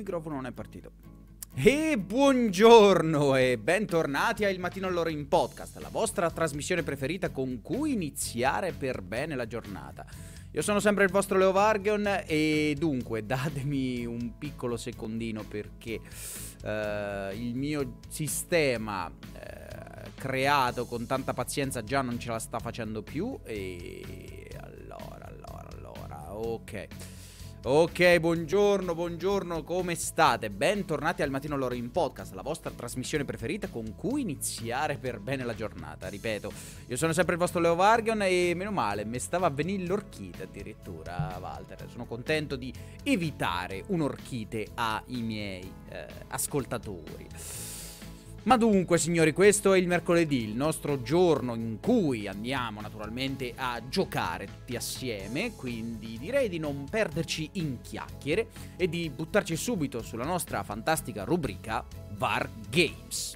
microfono non è partito. E buongiorno e bentornati a Il Mattino Allora in Podcast, la vostra trasmissione preferita con cui iniziare per bene la giornata. Io sono sempre il vostro Leo Vargion e dunque datemi un piccolo secondino perché il mio sistema creato con tanta pazienza già non ce la sta facendo più e allora, ok, buongiorno, come state? Bentornati al Mattino Allora in Podcast, la vostra trasmissione preferita con cui iniziare per bene la giornata. Ripeto, io sono sempre il vostro Leo Vargion e meno male, mi stava a venire l'orchite addirittura, Walter. Sono contento di evitare un'orchite ai miei ascoltatori. Ma dunque, signori, questo è il mercoledì, il nostro giorno in cui andiamo naturalmente a giocare tutti assieme, quindi direi di non perderci in chiacchiere e di buttarci subito sulla nostra fantastica rubrica VAR Games.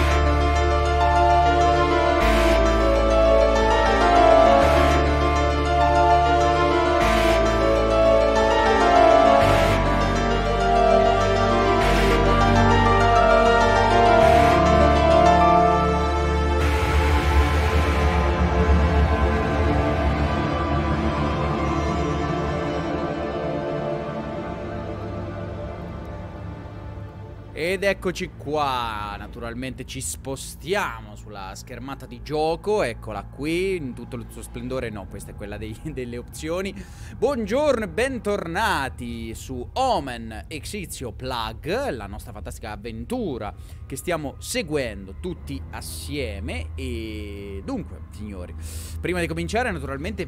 Ed eccoci qua, naturalmente ci spostiamo sulla schermata di gioco, eccola qui, in tutto il suo splendore, no, questa è quella delle opzioni. Buongiorno e bentornati su Omen Exitio Plug, la nostra fantastica avventura che stiamo seguendo tutti assieme. E dunque, signori, prima di cominciare naturalmente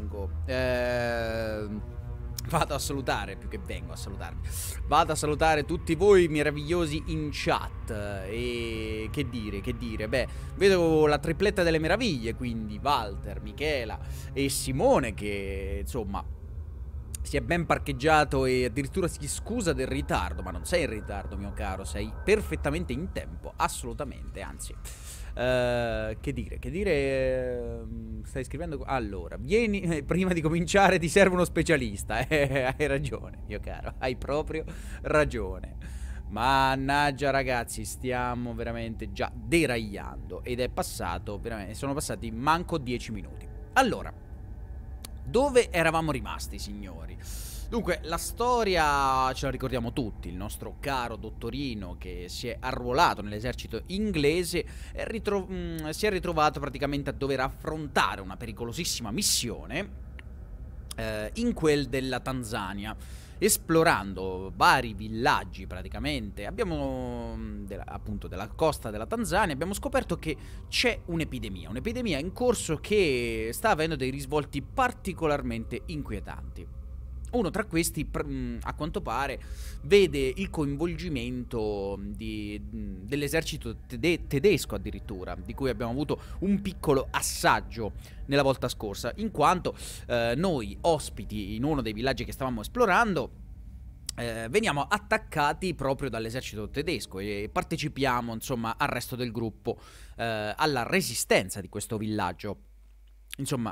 vado a salutare, più che vengo a salutarvi, vado a salutare tutti voi meravigliosi in chat. E che dire, beh, vedo la tripletta delle meraviglie, quindi Walter, Michela e Simone che, insomma, si è ben parcheggiato e addirittura si scusa del ritardo. Ma non sei in ritardo, mio caro, sei perfettamente in tempo, assolutamente, anzi. Che dire, stai scrivendo? Allora, vieni, prima di cominciare ti serve uno specialista. Hai ragione, mio caro, hai proprio ragione. Mannaggia ragazzi, stiamo veramente già deragliando ed è passato, veramente, sono passati manco 10 minuti. Allora, dove eravamo rimasti, signori? Dunque, la storia ce la ricordiamo tutti, il nostro caro dottorino che si è arruolato nell'esercito inglese si è ritrovato praticamente a dover affrontare una pericolosissima missione in quel della Tanzania, esplorando vari villaggi praticamente. Appunto della costa della Tanzania abbiamo scoperto che c'è un'epidemia in corso che sta avendo dei risvolti particolarmente inquietanti. Uno tra questi, a quanto pare, vede il coinvolgimento dell'esercito tedesco addirittura, di cui abbiamo avuto un piccolo assaggio nella volta scorsa, in quanto noi, ospiti in uno dei villaggi che stavamo esplorando, veniamo attaccati proprio dall'esercito tedesco e partecipiamo, insomma, al resto del gruppo, alla resistenza di questo villaggio, insomma,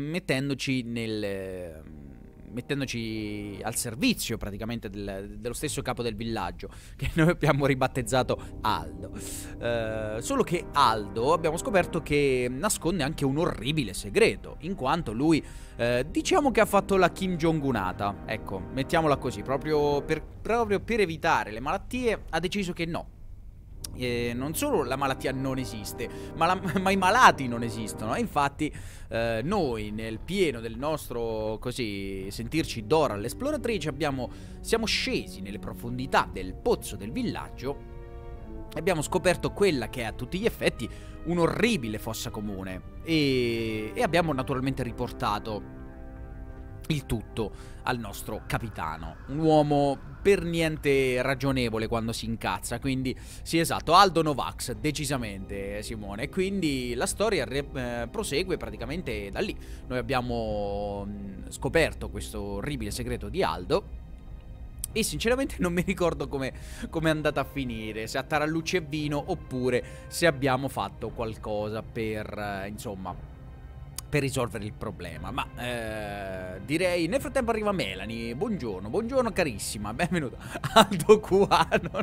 mettendoci al servizio praticamente dello stesso capo del villaggio, che noi abbiamo ribattezzato Aldo. Solo che Aldo abbiamo scoperto che nasconde anche un orribile segreto, in quanto lui diciamo che ha fatto la Kim Jong-unata, ecco, mettiamola così, proprio per evitare le malattie ha deciso che no. Non solo la malattia non esiste, ma i malati non esistono. E infatti noi, nel pieno del nostro, così, sentirci Dora l'esploratrice, siamo scesi nelle profondità del pozzo del villaggio e abbiamo scoperto quella che è a tutti gli effetti un'orribile fossa comune e abbiamo naturalmente riportato il tutto al nostro capitano, un uomo per niente ragionevole quando si incazza, quindi sì, esatto, Aldo Novax, decisamente, Simone. E quindi la storia prosegue praticamente da lì. Noi abbiamo scoperto questo orribile segreto di Aldo e sinceramente non mi ricordo come è andata a finire, se a tarallucci e vino oppure se abbiamo fatto qualcosa per, insomma, per risolvere il problema. Ma direi nel frattempo arriva Melanie. Buongiorno, buongiorno carissima, benvenuto. Aldo QAnon.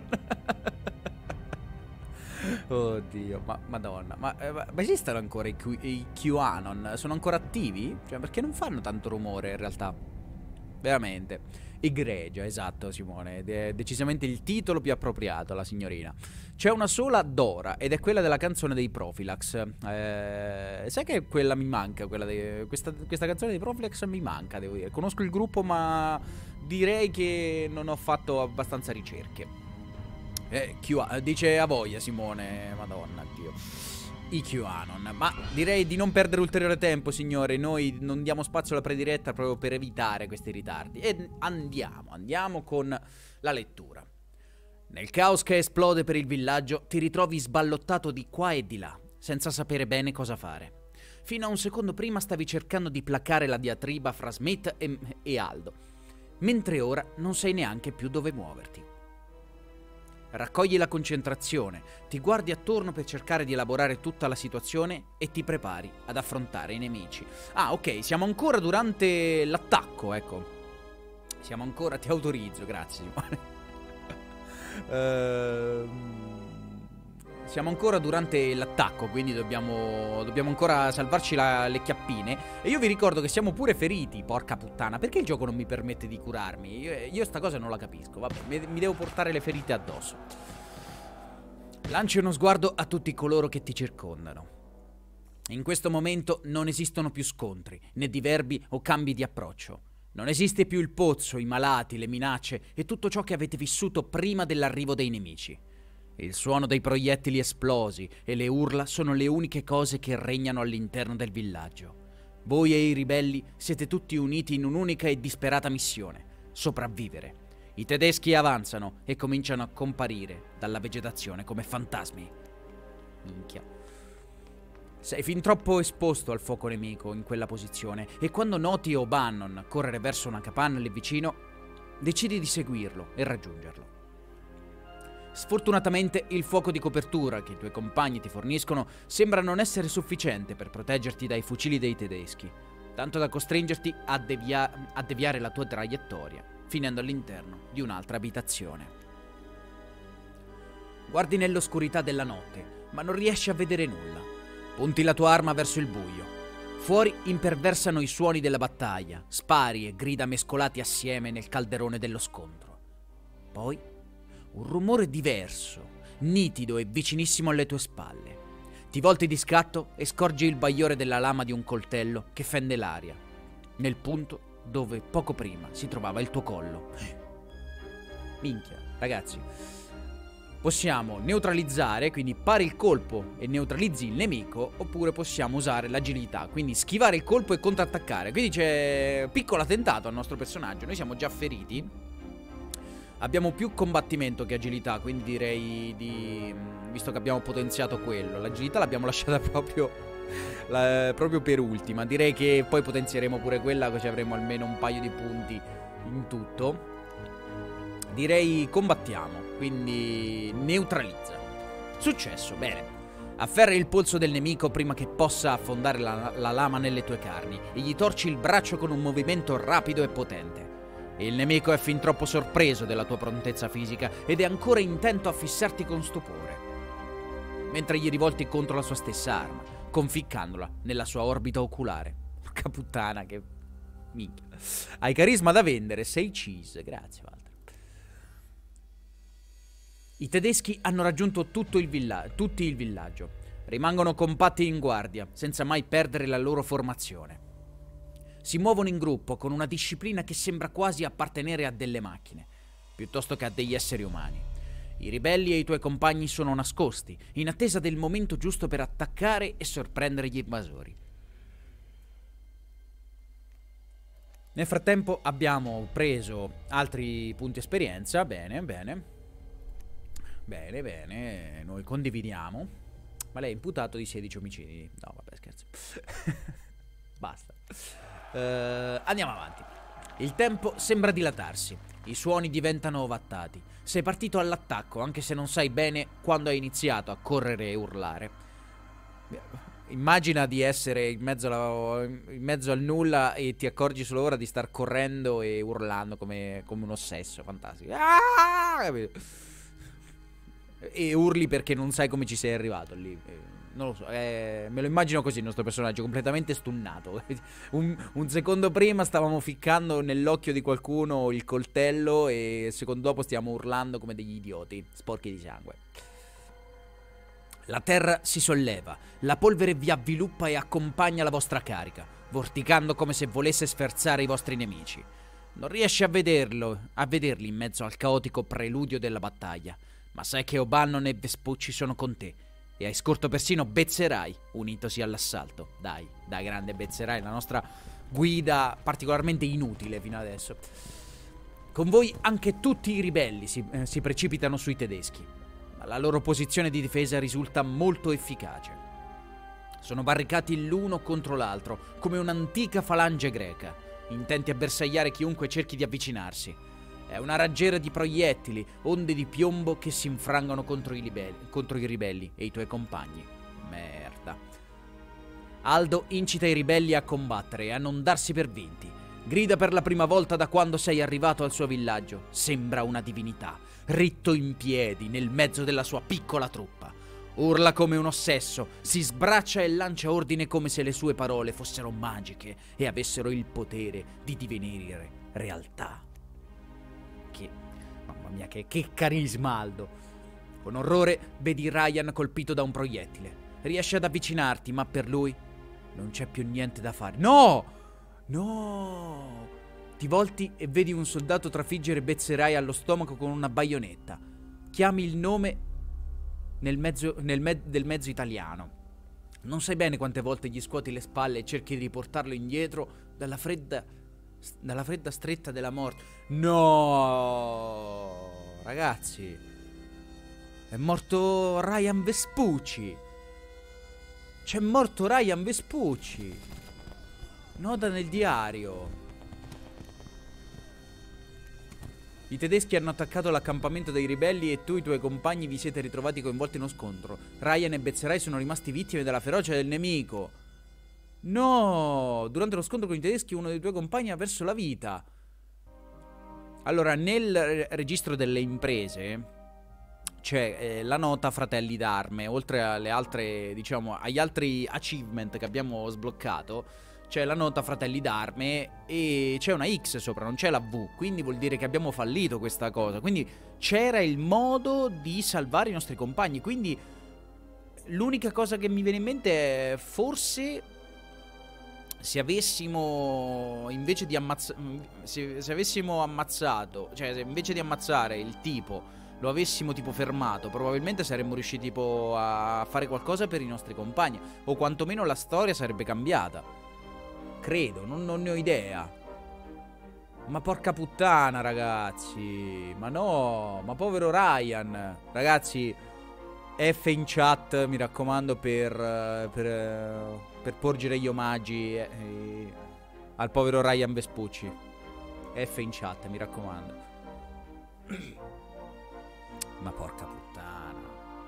Oddio, ma madonna. Ma esistono ancora i QAnon? Sono ancora attivi? Cioè, perché non fanno tanto rumore in realtà? Veramente. Egregia, esatto Simone. È decisamente il titolo più appropriato alla signorina. C'è una sola Dora ed è quella della canzone dei Profilax. Sai che quella mi manca, questa canzone dei Profilax mi manca, devo dire. Conosco il gruppo ma direi che non ho fatto abbastanza ricerche. Dice a voglia Simone, madonna Dio. I QAnon. Ma direi di non perdere ulteriore tempo, signore. Noi non diamo spazio alla prediretta proprio per evitare questi ritardi. E andiamo con la lettura. Nel caos che esplode per il villaggio ti ritrovi sballottato di qua e di là, senza sapere bene cosa fare. Fino a un secondo prima stavi cercando di placare la diatriba fra Smith e Aldo, mentre ora non sai neanche più dove muoverti. Raccogli la concentrazione, ti guardi attorno per cercare di elaborare tutta la situazione e ti prepari ad affrontare i nemici. Ah, ok, siamo ancora durante l'attacco, ecco. Siamo ancora, ti autorizzo, grazie Simone. Siamo ancora durante l'attacco, quindi dobbiamo ancora salvarci le chiappine. E io vi ricordo che siamo pure feriti, porca puttana. Perché il gioco non mi permette di curarmi? Io sta cosa non la capisco. Vabbè, mi devo portare le ferite addosso. Lanci uno sguardo a tutti coloro che ti circondano. In questo momento non esistono più scontri, né diverbi o cambi di approccio. Non esiste più il pozzo, i malati, le minacce e tutto ciò che avete vissuto prima dell'arrivo dei nemici. Il suono dei proiettili esplosi e le urla sono le uniche cose che regnano all'interno del villaggio. Voi e i ribelli siete tutti uniti in un'unica e disperata missione: sopravvivere. I tedeschi avanzano e cominciano a comparire dalla vegetazione come fantasmi. Minchia. Sei fin troppo esposto al fuoco nemico in quella posizione e quando noti O'Bannon correre verso una capanna lì vicino, decidi di seguirlo e raggiungerlo. Sfortunatamente il fuoco di copertura che i tuoi compagni ti forniscono sembra non essere sufficiente per proteggerti dai fucili dei tedeschi, tanto da costringerti a deviare la tua traiettoria, finendo all'interno di un'altra abitazione. Guardi nell'oscurità della notte, ma non riesci a vedere nulla. Punti la tua arma verso il buio. Fuori imperversano i suoni della battaglia, spari e grida mescolati assieme nel calderone dello scontro. Poi un rumore diverso, nitido e vicinissimo alle tue spalle. Ti volti di scatto e scorgi il bagliore della lama di un coltello che fende l'aria, nel punto dove poco prima si trovava il tuo collo. Minchia, ragazzi. Possiamo neutralizzare, quindi pari il colpo e neutralizzi il nemico, oppure possiamo usare l'agilità, quindi schivare il colpo e contrattaccare. Quindi c'è piccolo attentato al nostro personaggio, noi siamo già feriti, abbiamo più combattimento che agilità, quindi direi di... visto che abbiamo potenziato quello, l'agilità l'abbiamo lasciata proprio per ultima. Direi che poi potenzieremo pure quella, così avremo almeno un paio di punti in tutto. Direi combattiamo, quindi neutralizza. Successo, bene. Afferra il polso del nemico prima che possa affondare la lama nelle tue carni e gli torci il braccio con un movimento rapido e potente. Il nemico è fin troppo sorpreso della tua prontezza fisica ed è ancora intento a fissarti con stupore, mentre gli rivolti contro la sua stessa arma, conficcandola nella sua orbita oculare. Porca puttana, che... minchia. Hai carisma da vendere, sei cheese, grazie Walter. I tedeschi hanno raggiunto tutti il villaggio. Rimangono compatti in guardia, senza mai perdere la loro formazione. Si muovono in gruppo con una disciplina che sembra quasi appartenere a delle macchine, piuttosto che a degli esseri umani. I ribelli e i tuoi compagni sono nascosti, in attesa del momento giusto per attaccare e sorprendere gli invasori. Nel frattempo abbiamo preso altri punti esperienza, bene, bene. Bene, bene, noi condividiamo. Ma lei è imputato di 16 omicidi. No, vabbè, scherzo. Basta. Andiamo avanti. Il tempo sembra dilatarsi. I suoni diventano ovattati. Sei partito all'attacco, anche se non sai bene quando hai iniziato a correre e urlare. Immagina di essere in mezzo, in mezzo al nulla e ti accorgi solo ora di star correndo e urlando come un ossesso. Fantastico. Capito? E urli perché non sai come ci sei arrivato lì. Non lo so, me lo immagino così il nostro personaggio, completamente stunnato. Un secondo prima stavamo ficcando nell'occhio di qualcuno il coltello e il secondo dopo stiamo urlando come degli idioti, sporchi di sangue. La terra si solleva, la polvere vi avviluppa e accompagna la vostra carica, vorticando come se volesse sferzare i vostri nemici. Non riesci a vederli in mezzo al caotico preludio della battaglia, ma sai che O'Bannon e Vespucci sono con te, e hai scorto persino Bezzerai, unitosi all'assalto. Dai, grande Bezzerai, la nostra guida particolarmente inutile fino adesso. Con voi anche tutti i ribelli si precipitano sui tedeschi. La loro posizione di difesa risulta molto efficace. Sono barricati l'uno contro l'altro, come un'antica falange greca, intenti a bersagliare chiunque cerchi di avvicinarsi. È una raggiera di proiettili, onde di piombo che si infrangono contro i ribelli e i tuoi compagni. Merda. Aldo incita i ribelli a combattere e a non darsi per vinti. Grida per la prima volta da quando sei arrivato al suo villaggio. Sembra una divinità, ritto in piedi nel mezzo della sua piccola truppa. Urla come un ossesso, si sbraccia e lancia ordine come se le sue parole fossero magiche e avessero il potere di divenire realtà. Mamma mia, che carisma, Aldo. Con orrore vedi Ryan colpito da un proiettile. Riesci ad avvicinarti, ma per lui non c'è più niente da fare. No! No! Ti volti e vedi un soldato trafiggere Bezzerai allo stomaco con una baionetta. Chiami il nome del mezzo italiano. Non sai bene quante volte gli scuoti le spalle e cerchi di riportarlo indietro dalla fredda stretta della morte. No! Ragazzi, è morto Ryan Vespucci. C'è morto Ryan Vespucci. Nota nel diario. I tedeschi hanno attaccato l'accampamento dei ribelli e tu e i tuoi compagni vi siete ritrovati coinvolti in uno scontro. Ryan e Bezzerai sono rimasti vittime della ferocia del nemico. No! Durante lo scontro con i tedeschi uno dei tuoi compagni ha perso la vita. Allora, nel registro delle imprese c'è la nota fratelli d'arme. Oltre alle altre, diciamo, agli altri achievement che abbiamo sbloccato, c'è la nota fratelli d'arme e c'è una X sopra, non c'è la V. Quindi vuol dire che abbiamo fallito questa cosa. Quindi c'era il modo di salvare i nostri compagni. Quindi l'unica cosa che mi viene in mente è forse se avessimo invece di se avessimo ammazzato, cioè se invece di ammazzare il tipo lo avessimo tipo fermato, probabilmente saremmo riusciti tipo a fare qualcosa per i nostri compagni, o quantomeno la storia sarebbe cambiata. Credo, non ne ho idea. Ma porca puttana, ragazzi. Ma no, ma povero Ryan. Ragazzi, F in chat, mi raccomando, per porgere gli omaggi al povero Ryan Vespucci. F in chat, mi raccomando. Ma porca puttana.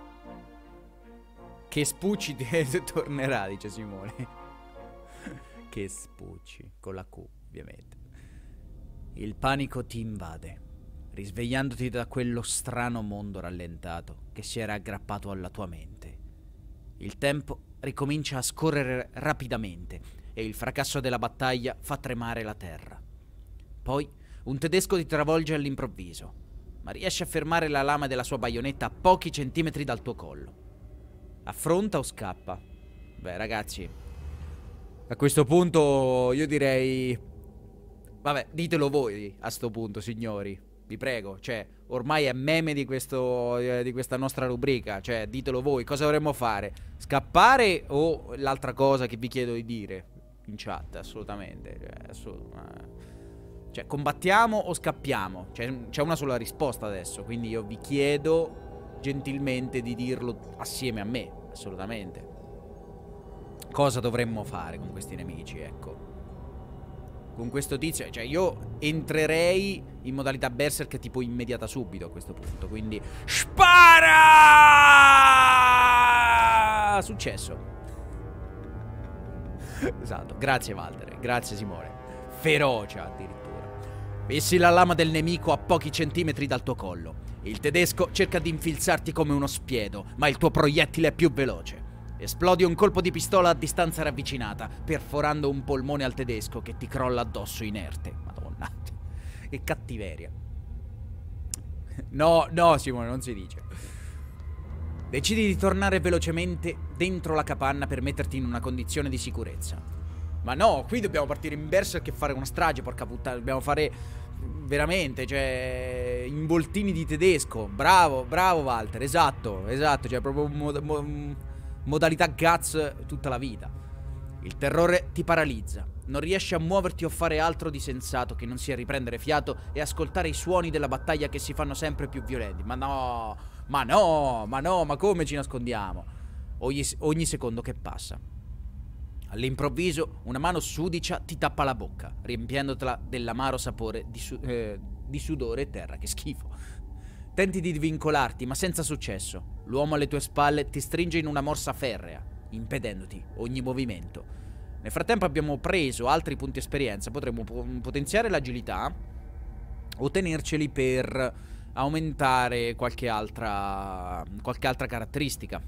Che Spucci tornerà, dice Simone. Che Spucci, con la Q, ovviamente. Il panico ti invade, risvegliandoti da quello strano mondo rallentato che si era aggrappato alla tua mente. Il tempo ricomincia a scorrere rapidamente e il fracasso della battaglia fa tremare la terra. Poi un tedesco ti travolge all'improvviso, ma riesce a fermare la lama della sua baionetta a pochi centimetri dal tuo collo. Affronta o scappa? Beh, ragazzi, a questo punto io direi... Vabbè, ditelo voi a sto punto, signori. Vi prego, cioè, ormai è meme di questa nostra rubrica. Cioè, ditelo voi, cosa dovremmo fare? Scappare o l'altra cosa che vi chiedo di dire in chat? Assolutamente. Cioè, combattiamo o scappiamo? Cioè, c'è una sola risposta adesso. Quindi io vi chiedo gentilmente di dirlo assieme a me. Assolutamente. Cosa dovremmo fare con questi nemici, ecco. Con questo tizio, cioè io entrerei in modalità berserk tipo immediata subito a questo punto. Quindi spara! Successo. Esatto, grazie Walter, grazie Simone. Ferocia addirittura. Fissi la lama del nemico a pochi centimetri dal tuo collo. Il tedesco cerca di infilzarti come uno spiedo, ma il tuo proiettile è più veloce. Esplodi un colpo di pistola a distanza ravvicinata, perforando un polmone al tedesco che ti crolla addosso inerte. Madonna, che cattiveria. No, no Simone, non si dice. Decidi di tornare velocemente dentro la capanna per metterti in una condizione di sicurezza. Ma no, qui dobbiamo partire in berserk e fare una strage, porca puttana. Dobbiamo fare veramente, cioè, involtini di tedesco. Bravo, bravo Walter, esatto, esatto. Cioè, proprio modalità guts tutta la vita. Il terrore ti paralizza. Non riesci a muoverti o fare altro di sensato che non sia riprendere fiato e ascoltare i suoni della battaglia che si fanno sempre più violenti. Ma no, ma no, ma no, ma come ci nascondiamo? Ogni secondo che passa. All'improvviso una mano sudicia ti tappa la bocca, riempiendotela dell'amaro sapore di sudore e terra. Che schifo. Tenti di vincolarti, ma senza successo. L'uomo alle tue spalle ti stringe in una morsa ferrea, impedendoti ogni movimento. Nel frattempo abbiamo preso altri punti esperienza. Potremmo potenziare l'agilità o tenerceli per aumentare qualche altra caratteristica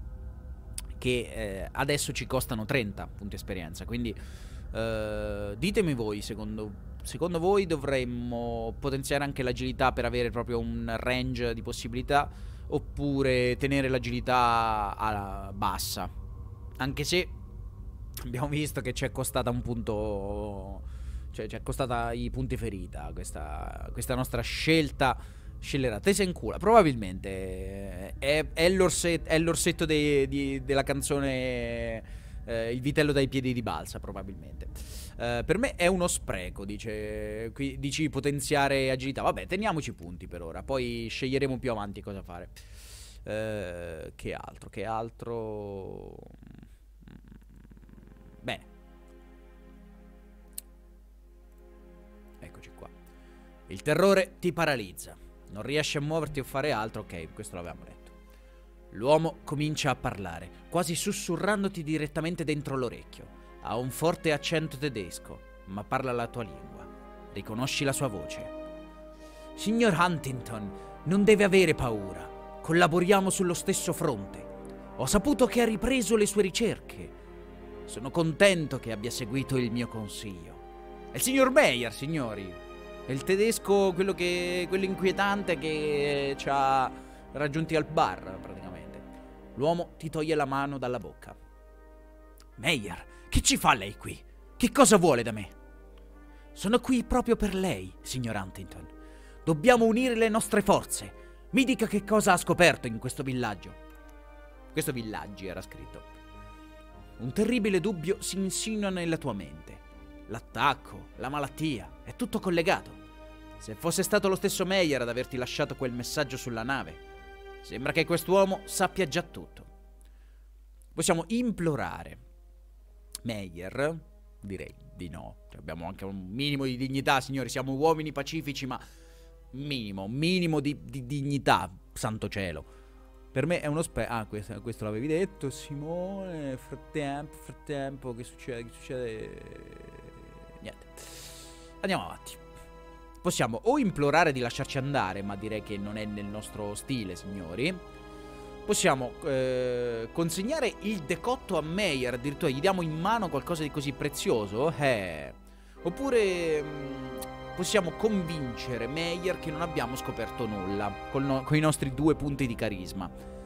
che adesso ci costano 30 punti esperienza. Quindi ditemi voi, secondo voi dovremmo potenziare anche l'agilità per avere proprio un range di possibilità, oppure tenere l'agilità bassa? Anche se abbiamo visto che ci è costata un punto, cioè ci è costata i punti ferita questa nostra scelta scellerata. Tesa in culo. Probabilmente è l'orsetto della canzone Il vitello dai piedi di balsa, probabilmente. Per me è uno spreco, dici potenziare agilità. Vabbè, teniamoci punti per ora, poi sceglieremo più avanti cosa fare. Che altro? Bene. Eccoci qua. Il terrore ti paralizza. Non riesci a muoverti o fare altro. Ok, questo l'avevamo detto. L'uomo comincia a parlare, quasi sussurrandoti direttamente dentro l'orecchio. Ha un forte accento tedesco, ma parla la tua lingua. Riconosci la sua voce. Signor Huntington, non deve avere paura. Collaboriamo sullo stesso fronte. Ho saputo che ha ripreso le sue ricerche. Sono contento che abbia seguito il mio consiglio. È il signor Meyer, signori. È il tedesco, quello inquietante che ci ha raggiunti al bar, praticamente. L'uomo ti toglie la mano dalla bocca. Meyer, che ci fa lei qui? Che cosa vuole da me? Sono qui proprio per lei, signor Huntington. Dobbiamo unire le nostre forze. Mi dica che cosa ha scoperto in questo villaggio. Questo villaggi era scritto. Un terribile dubbio si insinua nella tua mente. L'attacco, la malattia, è tutto collegato. Se fosse stato lo stesso Meyer ad averti lasciato quel messaggio sulla nave, sembra che quest'uomo sappia già tutto. Possiamo implorare Meyer? Direi di no. Abbiamo anche un minimo di dignità, signori. Siamo uomini pacifici, ma minimo di dignità, santo cielo. Per me è uno questo l'avevi detto, Simone. Frattempo, che succede? Niente. Andiamo avanti. Possiamo o implorare di lasciarci andare, ma direi che non è nel nostro stile, signori. Possiamo consegnare il decotto a Meyer, addirittura gli diamo in mano qualcosa di così prezioso. Oppure possiamo convincere Meyer che non abbiamo scoperto nulla con i nostri 2 punti di carisma.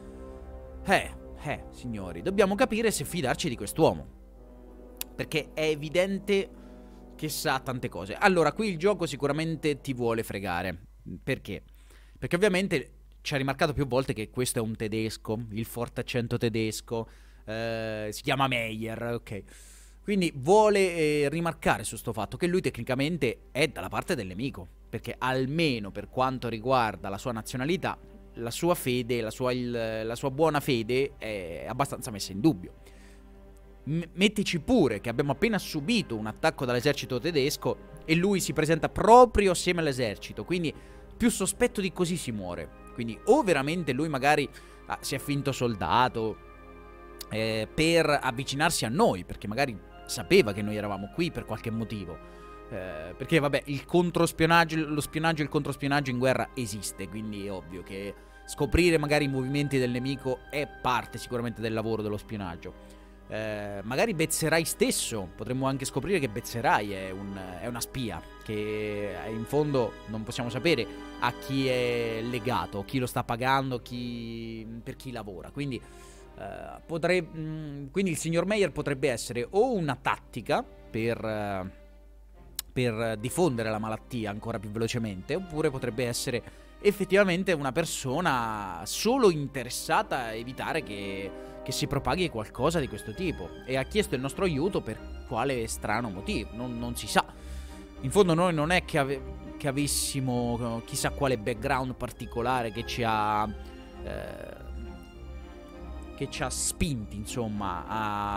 Signori, dobbiamo capire se fidarci di quest'uomo, perché è evidente che sa tante cose. Allora, qui il gioco sicuramente ti vuole fregare. Perché? Perché ovviamente ci ha rimarcato più volte che questo è un tedesco, il forte accento tedesco, si chiama Meyer, ok. Quindi vuole rimarcare su sto fatto che lui tecnicamente è dalla parte del nemico, perché almeno per quanto riguarda la sua nazionalità, la sua fede, la sua buona fede è abbastanza messa in dubbio. Mettici pure che abbiamo appena subito un attacco dall'esercito tedesco e lui si presenta proprio assieme all'esercito, quindi più sospetto di così si muore. Quindi o veramente lui magari si è finto soldato per avvicinarsi a noi, perché magari sapeva che noi eravamo qui per qualche motivo. Perché vabbè, lo spionaggio e il controspionaggio in guerra esiste, quindi è ovvio che scoprire magari i movimenti del nemico è parte sicuramente del lavoro dello spionaggio. Magari Bezzerai stesso, potremmo anche scoprire che Bezzerai è una spia, che in fondo non possiamo sapere a chi è legato, chi lo sta pagando, per chi lavora. Quindi quindi il signor Meyer potrebbe essere o una tattica per diffondere la malattia ancora più velocemente, oppure potrebbe essere effettivamente una persona solo interessata a evitare che si propaghi qualcosa di questo tipo, e ha chiesto il nostro aiuto per quale strano motivo, non si sa. In fondo noi non è che avessimo chissà quale background particolare che ci ha spinti, insomma,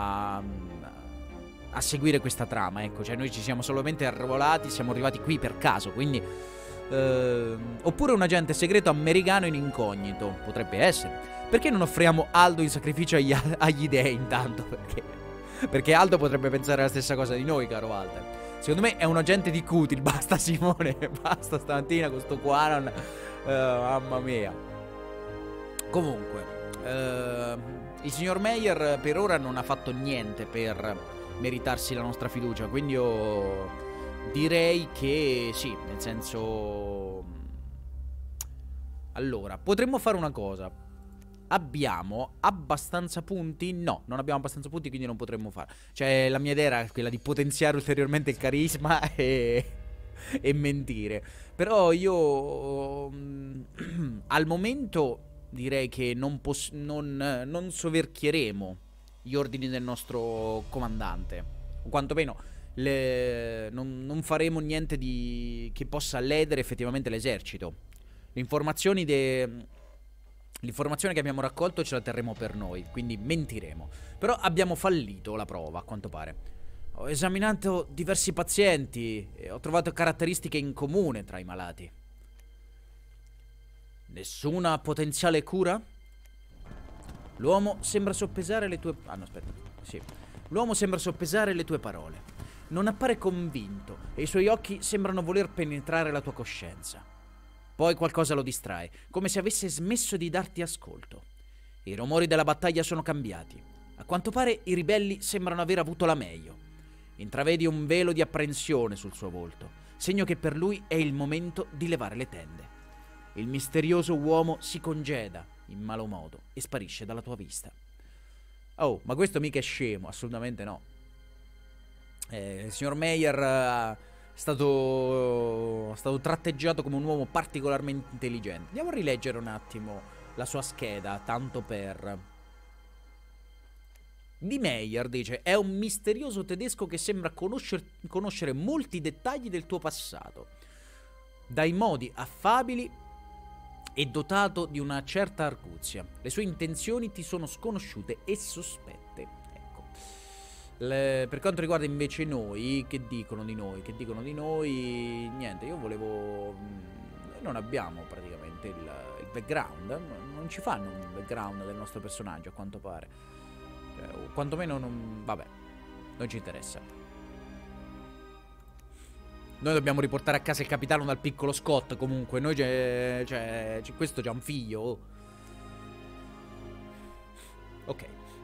a seguire questa trama, ecco. Cioè noi ci siamo solamente arruolati, siamo arrivati qui per caso, quindi oppure un agente segreto americano in incognito, potrebbe essere. Perché non offriamo Aldo in sacrificio agli dei intanto? Perché Aldo potrebbe pensare la stessa cosa di noi, caro Walter. Secondo me è un agente di Cutil. Basta Simone, basta stamattina con sto Quaron. Mamma mia. Comunque il signor Meyer per ora non ha fatto niente per meritarsi la nostra fiducia, quindi io direi che sì, nel senso... Allora, potremmo fare una cosa. Abbiamo abbastanza punti? No, non abbiamo abbastanza punti, quindi non potremmo fare. Cioè, la mia idea era quella di potenziare ulteriormente il carisma e mentire. Però io al momento direi che non soverchieremo gli ordini del nostro comandante. O quantomeno non faremo niente che possa ledere effettivamente l'esercito. L'informazione che abbiamo raccolto ce la terremo per noi, quindi mentiremo. Però abbiamo fallito la prova, a quanto pare. Ho esaminato diversi pazienti e ho trovato caratteristiche in comune tra i malati. Nessuna potenziale cura? L'uomo sembra soppesare le tue... Ah no, aspetta. Sì. L'uomo sembra soppesare le tue parole. Non appare convinto e i suoi occhi sembrano voler penetrare la tua coscienza. Poi qualcosa lo distrae, come se avesse smesso di darti ascolto. I rumori della battaglia sono cambiati. A quanto pare i ribelli sembrano aver avuto la meglio. Intravedi un velo di apprensione sul suo volto, segno che per lui è il momento di levare le tende. Il misterioso uomo si congeda in malo modo e sparisce dalla tua vista. Oh, ma questo mica è scemo, assolutamente no. Il signor Meyer è stato tratteggiato come un uomo particolarmente intelligente. Andiamo a rileggere un attimo la sua scheda, tanto per... Di Meyer dice: è un misterioso tedesco che sembra conoscere molti dettagli del tuo passato, dai modi affabili e dotato di una certa arguzia. Le sue intenzioni ti sono sconosciute e sospette. Ecco. Per quanto riguarda invece noi, che dicono di noi? Che dicono di noi? Niente, io volevo... Non abbiamo praticamente il background. Non ci fanno un background del nostro personaggio, a quanto pare. Cioè, o quantomeno non... Vabbè, non ci interessa. Noi dobbiamo riportare a casa il capitano dal piccolo Scott. Comunque, noi questo c'ha un figlio. Ok.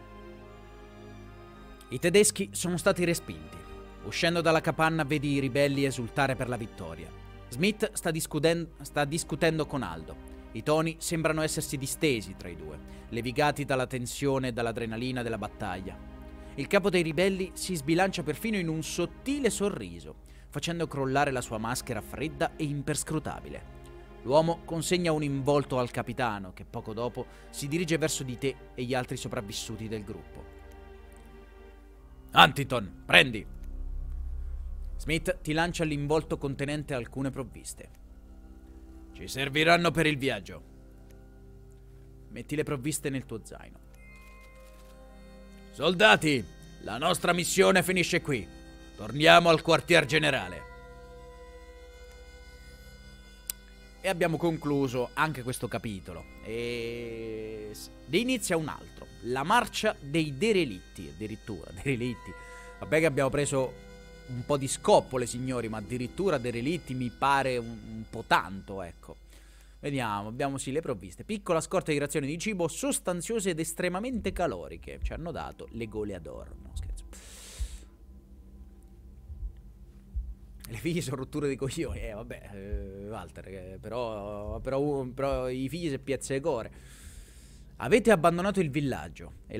I tedeschi sono stati respinti. Uscendo dalla capanna vedi i ribelli esultare per la vittoria. Smith sta discutendo con Aldo. I toni sembrano essersi distesi tra i due, levigati dalla tensione e dall'adrenalina della battaglia. Il capo dei ribelli si sbilancia perfino in un sottile sorriso, facendo crollare la sua maschera fredda e imperscrutabile. L'uomo consegna un involto al capitano, che poco dopo si dirige verso di te e gli altri sopravvissuti del gruppo. Huntington, prendi! Smith ti lancia l'involto contenente alcune provviste. Ci serviranno per il viaggio. Metti le provviste nel tuo zaino. Soldati, la nostra missione finisce qui. Torniamo al quartier generale. E abbiamo concluso anche questo capitolo. E inizia un altro. La marcia dei derelitti. Addirittura, derelitti. Vabbè che abbiamo preso un po' di scoppole, signori, ma addirittura dei relitti mi pare un po' tanto, ecco. Vediamo, abbiamo sì le provviste. Piccola scorta di razioni di cibo sostanziose ed estremamente caloriche. Ci hanno dato le goleador. No, scherzo. Le figlie sono rotture di coglioni. Vabbè, Walter, però i figli si piazza le core. Avete abbandonato il villaggio e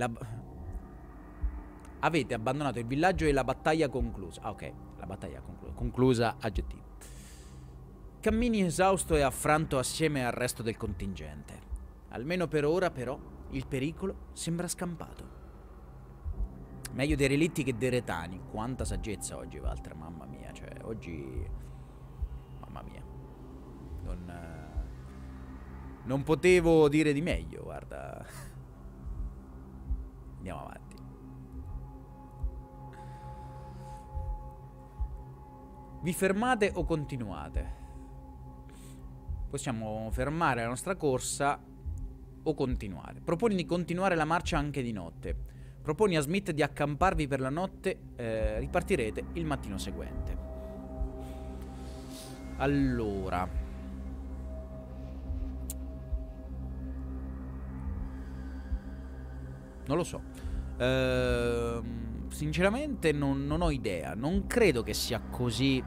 Avete abbandonato il villaggio e la battaglia conclusa. Ah, ok, la battaglia conclusa. Conclusa, aggettivo. Cammini esausto e affranto assieme al resto del contingente. Almeno per ora, però, il pericolo sembra scampato. Meglio dei relitti che dei retani. Quanta saggezza oggi, Walter, mamma mia. Cioè, oggi... Mamma mia. Non potevo dire di meglio, guarda. Andiamo avanti. Vi fermate o continuate? Possiamo fermare la nostra corsa o continuare. Proponi di continuare la marcia anche di notte. Proponi a Smith di accamparvi per la notte. Ripartirete il mattino seguente. Allora, non lo so. Sinceramente non ho idea. Non credo che sia così.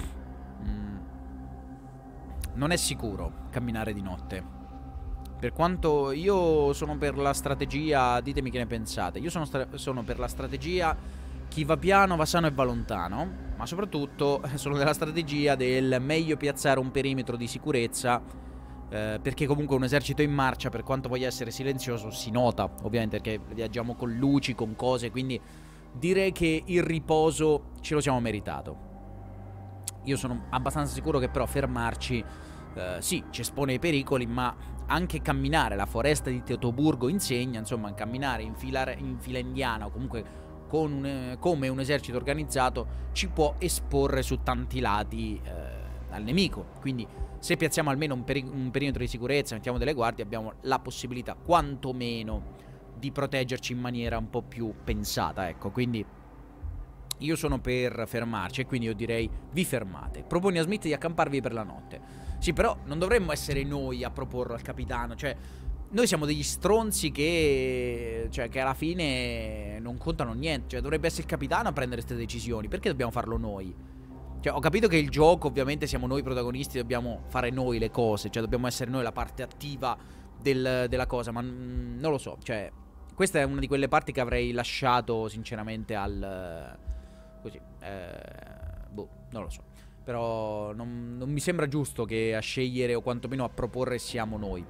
Non è sicuro camminare di notte. Per quanto io sono per la strategia, ditemi che ne pensate. Io sono per la strategia chi va piano va sano e va lontano. Ma soprattutto sono della strategia del meglio piazzare un perimetro di sicurezza, perché comunque un esercito in marcia, per quanto voglia essere silenzioso, si nota. Ovviamente perché viaggiamo con luci, con cose. Quindi direi che il riposo ce lo siamo meritato. Io sono abbastanza sicuro che però fermarci, sì, ci espone ai pericoli, ma anche camminare, la foresta di Teutoburgo insegna, insomma, camminare in fila indiana o comunque come un esercito organizzato ci può esporre su tanti lati al nemico. Quindi se piazziamo almeno un perimetro di sicurezza, mettiamo delle guardie, abbiamo la possibilità quantomeno di proteggerci in maniera un po' più pensata, ecco. Quindi io sono per fermarci e quindi io direi vi fermate. Proponi a Smith di accamparvi per la notte. Sì, però non dovremmo essere noi a proporlo al capitano. Cioè, noi siamo degli stronzi che alla fine non contano niente. Cioè, dovrebbe essere il capitano a prendere queste decisioni. Perché dobbiamo farlo noi? Cioè, ho capito che il gioco, ovviamente, siamo noi protagonisti, dobbiamo fare noi le cose. Cioè, dobbiamo essere noi la parte attiva della cosa. Ma non lo so. Cioè, questa è una di quelle parti che avrei lasciato, sinceramente, così, boh, non lo so. Però non mi sembra giusto che a scegliere o quantomeno a proporre siamo noi.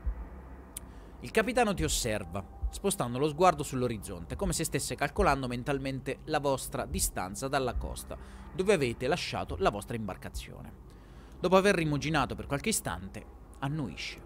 Il capitano ti osserva, spostando lo sguardo sull'orizzonte, come se stesse calcolando mentalmente la vostra distanza dalla costa, dove avete lasciato la vostra imbarcazione. Dopo aver rimuginato per qualche istante, annuisce.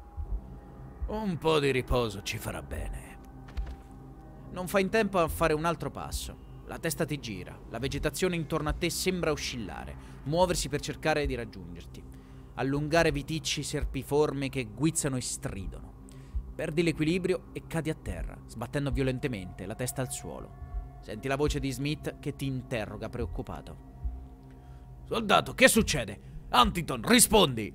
Un po' di riposo ci farà bene. Non fai in tempo a fare un altro passo. La testa ti gira, la vegetazione intorno a te sembra oscillare, muoversi per cercare di raggiungerti, allungare viticci serpiforme che guizzano e stridono. Perdi l'equilibrio e cadi a terra, sbattendo violentemente la testa al suolo. Senti la voce di Smith che ti interroga preoccupato. Soldato, che succede? Huntington, rispondi!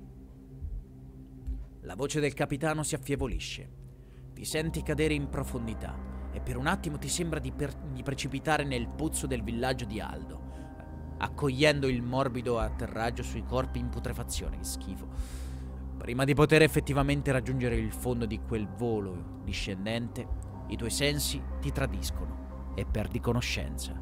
La voce del capitano si affievolisce. Ti senti cadere in profondità e per un attimo ti sembra di precipitare nel pozzo del villaggio di Aldo, accogliendo il morbido atterraggio sui corpi in putrefazione. Che schifo. Prima di poter effettivamente raggiungere il fondo di quel volo discendente, i tuoi sensi ti tradiscono e perdi conoscenza.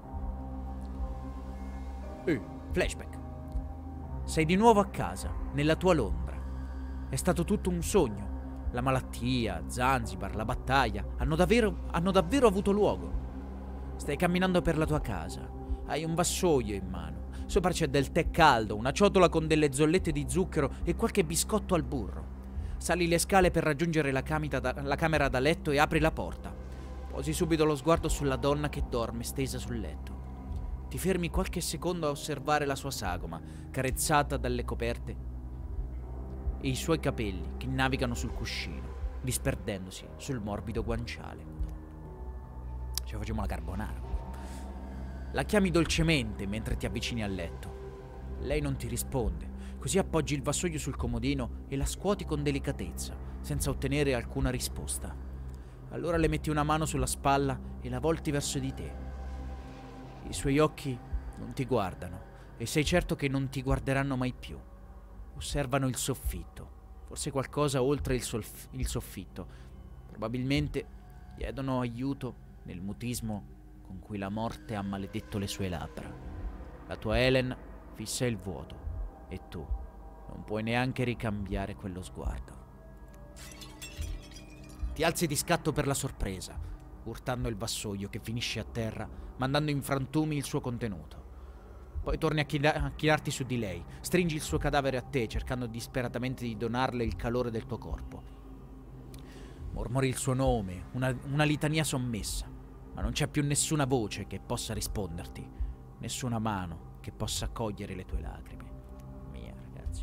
Flashback. Sei di nuovo a casa, nella tua Londra. È stato tutto un sogno. La malattia, Zanzibar, la battaglia hanno davvero avuto luogo. Stai camminando per la tua casa. Hai un vassoio in mano. Sopra c'è del tè caldo, una ciotola con delle zollette di zucchero e qualche biscotto al burro. Sali le scale per raggiungere la camera da letto e apri la porta. Posi subito lo sguardo sulla donna che dorme stesa sul letto. Ti fermi qualche secondo a osservare la sua sagoma, carezzata dalle coperte, e i suoi capelli che navigano sul cuscino, disperdendosi sul morbido guanciale. Ci facciamo la carbonara. La chiami dolcemente mentre ti avvicini al letto. Lei non ti risponde, così appoggi il vassoio sul comodino e la scuoti con delicatezza, senza ottenere alcuna risposta. Allora le metti una mano sulla spalla e la volti verso di te. I suoi occhi non ti guardano e sei certo che non ti guarderanno mai più. Osservano il soffitto, forse qualcosa oltre il soffitto. Probabilmente chiedono aiuto nel mutismo con cui la morte ha maledetto le sue labbra. La tua Helen fissa il vuoto e tu non puoi neanche ricambiare quello sguardo. Ti alzi di scatto per la sorpresa, urtando il vassoio che finisce a terra, mandando in frantumi il suo contenuto. Poi torni a chinarti su di lei, stringi il suo cadavere a te, cercando disperatamente di donarle il calore del tuo corpo. Mormori il suo nome, una litania sommessa, ma non c'è più nessuna voce che possa risponderti, nessuna mano che possa cogliere le tue lacrime. Mia, ragazzi.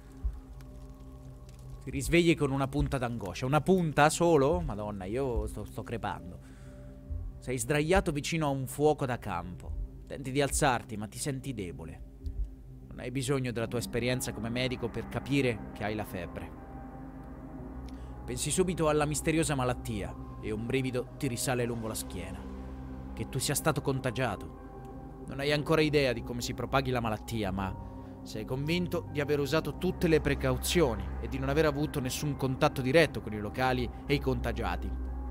Ti risvegli con una punta d'angoscia. Una punta solo? Madonna, io sto crepando. Sei sdraiato vicino a un fuoco da campo. Tenti di alzarti, ma ti senti debole. Non hai bisogno della tua esperienza come medico per capire che hai la febbre. Pensi subito alla misteriosa malattia e un brivido ti risale lungo la schiena. Che tu sia stato contagiato. Non hai ancora idea di come si propaghi la malattia, ma sei convinto di aver usato tutte le precauzioni e di non aver avuto nessun contatto diretto con i locali e i contagiati.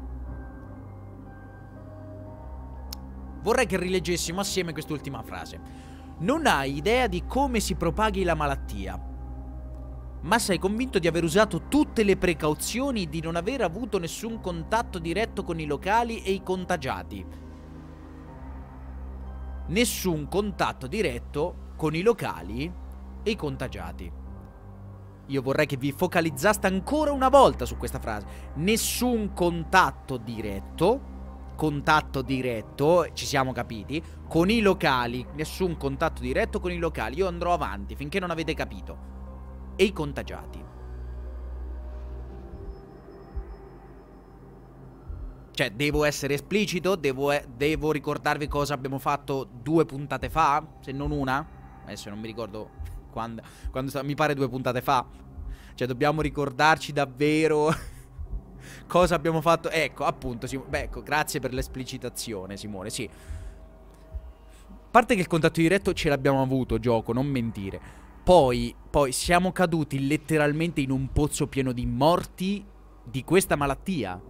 Vorrei che rileggessimo assieme quest'ultima frase. Non hai idea di come si propaghi la malattia, ma sei convinto di aver usato tutte le precauzioni e di non aver avuto nessun contatto diretto con i locali e i contagiati. Nessun contatto diretto con i locali e i contagiati. Io vorrei che vi focalizzaste ancora una volta su questa frase. Nessun contatto diretto, ci siamo capiti, con i locali. Nessun contatto diretto con i locali. Io andrò avanti finché non avete capito. E i contagiati. Cioè, devo essere esplicito? Devo ricordarvi cosa abbiamo fatto 2 puntate fa? Se non una? Adesso non mi ricordo quando mi pare 2 puntate fa. Cioè, dobbiamo ricordarci davvero cosa abbiamo fatto. Ecco, appunto, beh, ecco, grazie per l'esplicitazione, Simone, sì. A parte che il contatto diretto ce l'abbiamo avuto, gioco, non mentire. Poi siamo caduti letteralmente in un pozzo pieno di morti di questa malattia.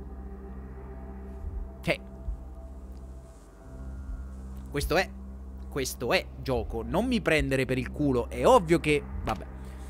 Cioè, questo è gioco. Non mi prendere per il culo. È ovvio che, vabbè.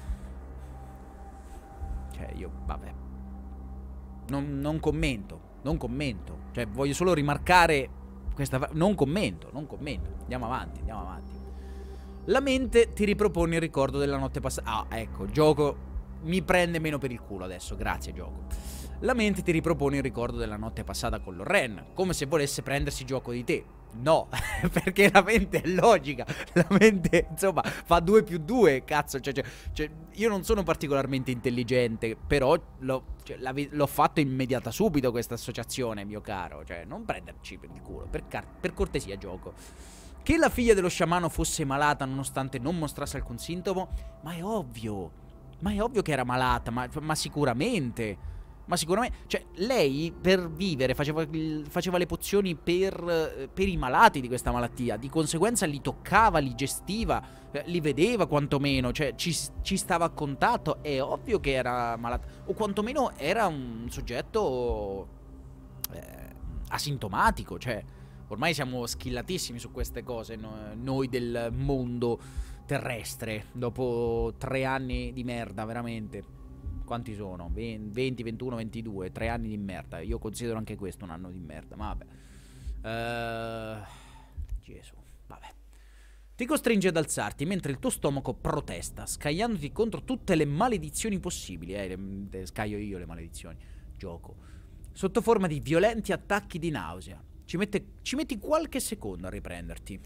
Cioè, io, vabbè. Non commento. Cioè, voglio solo rimarcare questa. Non commento. Andiamo avanti. La mente ti ripropone il ricordo della notte passata. Ah, ecco, gioco mi prende meno per il culo adesso, grazie gioco. La mente ti ripropone il ricordo della notte passata con Lorraine, come se volesse prendersi gioco di te. No, perché la mente è logica. La mente, insomma, fa 2 più 2, cazzo. Cioè, io non sono particolarmente intelligente, però l'ho fatto immediata subito questa associazione, mio caro. Cioè, non prenderci per il culo, per cortesia, gioco. Che la figlia dello sciamano fosse malata nonostante non mostrasse alcun sintomo, ma è ovvio che era malata, ma sicuramente. Cioè, lei per vivere faceva le pozioni per i malati di questa malattia. Di conseguenza li toccava, li gestiva, li vedeva quantomeno. Cioè, ci stava a contatto. È ovvio che era malata. O quantomeno era un soggetto asintomatico. Cioè, ormai siamo skillatissimi su queste cose, noi del mondo terrestre. Dopo 3 anni di merda, veramente. Quanti sono? 20, 21, 22. 3 anni di merda. Io considero anche questo un anno di merda. Ma vabbè. Gesù. Vabbè. Ti costringe ad alzarti mentre il tuo stomaco protesta, scagliandoti contro tutte le maledizioni possibili. Scaglio io le maledizioni. Gioco. Sotto forma di violenti attacchi di nausea. Ci metti qualche secondo a riprenderti.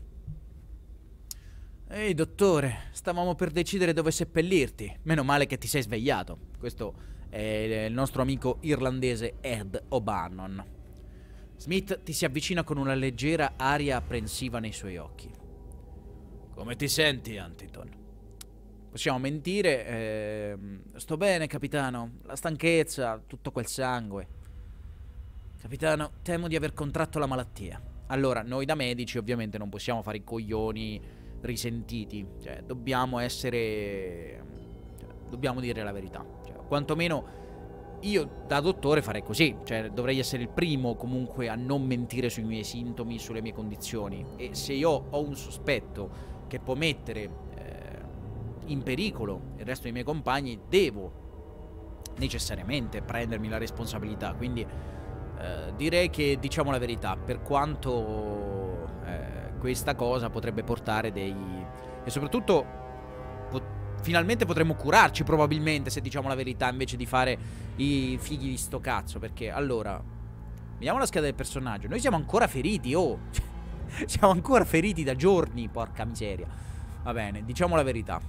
Ehi, dottore, stavamo per decidere dove seppellirti. Meno male che ti sei svegliato. Questo è il nostro amico irlandese Ed O'Bannon. Smith ti si avvicina con una leggera aria apprensiva nei suoi occhi. Come ti senti, Huntington? Possiamo mentire? Sto bene, capitano. La stanchezza, tutto quel sangue. Capitano, temo di aver contratto la malattia. Allora, noi da medici ovviamente non possiamo fare i coglioni risentiti. Cioè, dobbiamo essere... dobbiamo dire la verità. Cioè, quantomeno io da dottore farei così. Cioè, dovrei essere il primo comunque a non mentire sui miei sintomi, sulle mie condizioni. E se io ho un sospetto che può mettere in pericolo il resto dei miei compagni, devo necessariamente prendermi la responsabilità. Quindi direi che diciamo la verità, per quanto questa cosa potrebbe portare dei... e soprattutto finalmente potremmo curarci probabilmente se diciamo la verità, invece di fare i fighi di sto cazzo. Perché allora, vediamo la scheda del personaggio. Noi siamo ancora feriti, oh. Siamo ancora feriti da giorni, porca miseria. Va bene, diciamo la verità.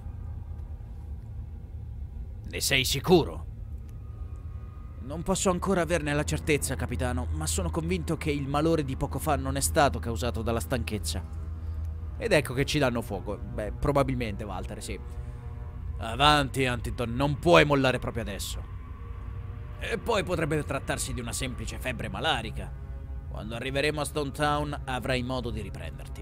Ne sei sicuro? Non posso ancora averne la certezza, capitano, ma sono convinto che il malore di poco fa non è stato causato dalla stanchezza. Ed ecco che ci danno fuoco. Beh, probabilmente, Walter, sì. Avanti, Huntington, non puoi mollare proprio adesso. E poi potrebbe trattarsi di una semplice febbre malarica. Quando arriveremo a Stone Town avrai modo di riprenderti.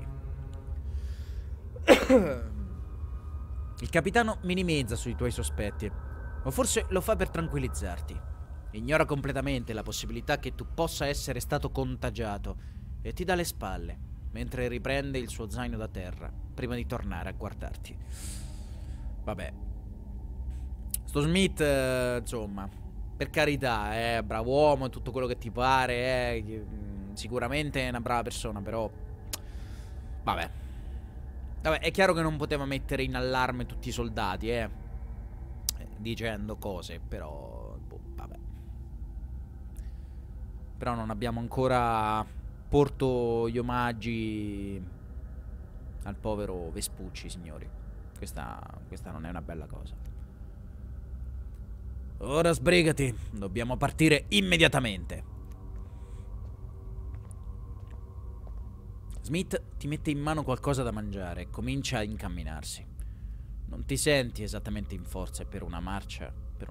Il capitano minimizza sui tuoi sospetti, o forse lo fa per tranquillizzarti. Ignora completamente la possibilità che tu possa essere stato contagiato e ti dà le spalle, mentre riprende il suo zaino da terra, prima di tornare a guardarti. Vabbè. Sto Smith, insomma, per carità, bravo uomo, tutto quello che ti pare, sicuramente è una brava persona, però... Vabbè, è chiaro che non poteva mettere in allarme tutti i soldati, dicendo cose, però... boh, vabbè. Però non abbiamo ancora porto gli omaggi al povero Vespucci, signori. Questa non è una bella cosa. Ora sbrigati, dobbiamo partire immediatamente. Smith ti mette in mano qualcosa da mangiare e comincia a incamminarsi. Non ti senti esattamente in forza per una marcia,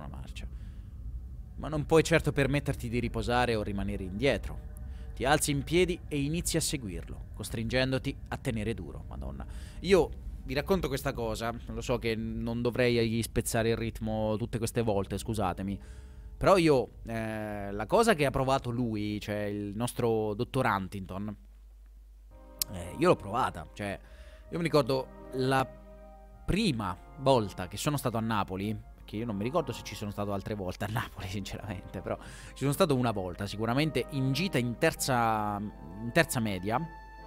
ma non puoi certo permetterti di riposare o rimanere indietro. Ti alzi in piedi e inizi a seguirlo, costringendoti a tenere duro. Madonna. Io vi racconto questa cosa, lo so che non dovrei spezzare il ritmo tutte queste volte, scusatemi. Però io, la cosa che ha provato lui, cioè il nostro dottor Huntington, io l'ho provata. Cioè, io mi ricordo la prima volta che sono stato a Napoli, che io non mi ricordo se ci sono stato altre volte a Napoli, sinceramente, però ci sono stato una volta, sicuramente in gita in terza media,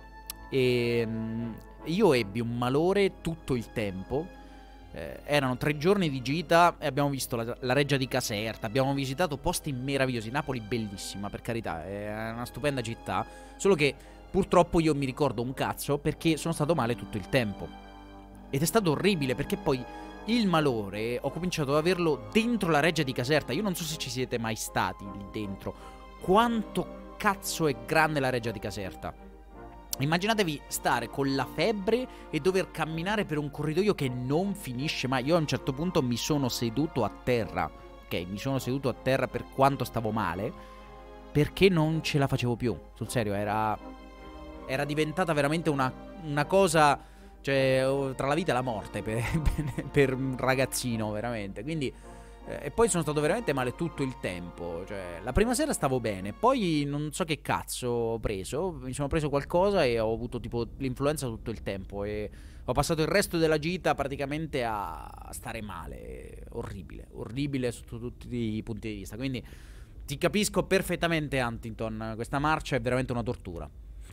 e io ebbi un malore tutto il tempo. Erano 3 giorni di gita e abbiamo visto la Reggia di Caserta, abbiamo visitato posti meravigliosi. Napoli bellissima, per carità, è una stupenda città, solo che purtroppo io mi ricordo un cazzo perché sono stato male tutto il tempo. Ed è stato orribile perché poi il malore ho cominciato ad averlo dentro la Reggia di Caserta. Io non so se ci siete mai stati lì dentro. Quanto cazzo è grande la Reggia di Caserta. Immaginatevi stare con la febbre e dover camminare per un corridoio che non finisce mai. Io a un certo punto mi sono seduto a terra. Ok, mi sono seduto a terra per quanto stavo male, perché non ce la facevo più. Sul serio, era diventata veramente una cosa, cioè, tra la vita e la morte per un ragazzino, veramente. Quindi e poi sono stato veramente male tutto il tempo. Cioè, la prima sera stavo bene, poi non so che cazzo ho preso. Mi sono preso qualcosa e ho avuto tipo l'influenza tutto il tempo. E ho passato il resto della gita praticamente a stare male. Orribile sotto tutti i punti di vista. Quindi ti capisco perfettamente, Huntington. Questa marcia è veramente una tortura.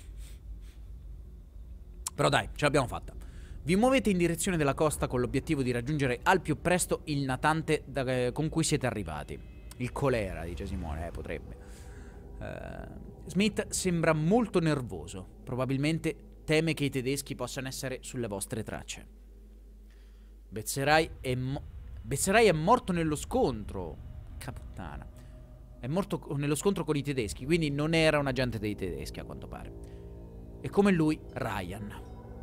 Però dai, ce l'abbiamo fatta. Vi muovete in direzione della costa con l'obiettivo di raggiungere al più presto il natante con cui siete arrivati. Il colera, dice Simone, potrebbe. Smith sembra molto nervoso. Probabilmente teme che i tedeschi possano essere sulle vostre tracce. Bezzerai è morto nello scontro. Caputtana. È morto nello scontro con i tedeschi, quindi non era un agente dei tedeschi, a quanto pare. E come lui, Ryan.